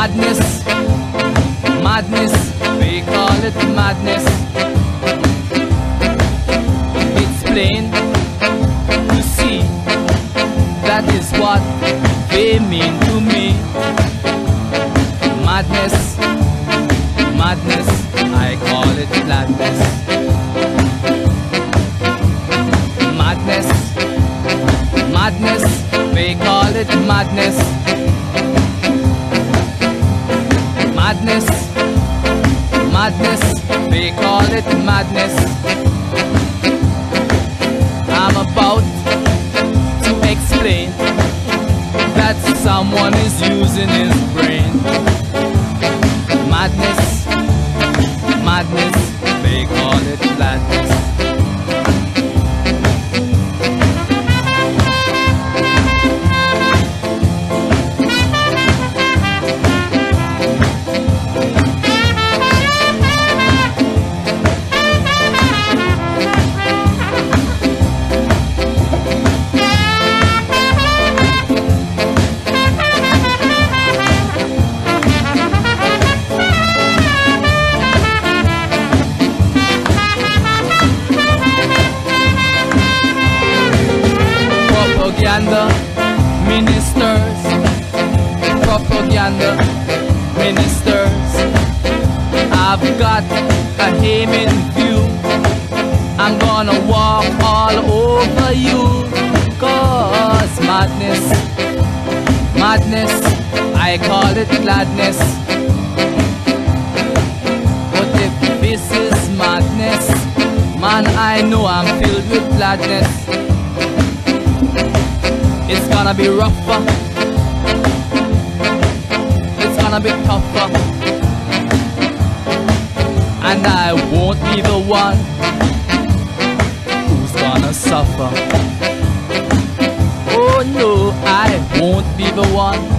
Madness, madness, we call it madness. It's plain to see, that is what they mean to me. Madness, madness, I call it gladness. Madness, madness, they call it madness. Madness, madness, they call it madness. I'm about to explain that someone is using his brain. Madness, madness, they call it gladness. Propaganda ministers, propaganda ministers. I've got a aim in view. I'm gonna walk all over you. Cause madness, madness, I call it gladness. But if this is madness, man, I know I'm filled with gladness. It's gonna be rougher, it's gonna be tougher, and I won't be the one who's gonna suffer. Oh no, I won't be the one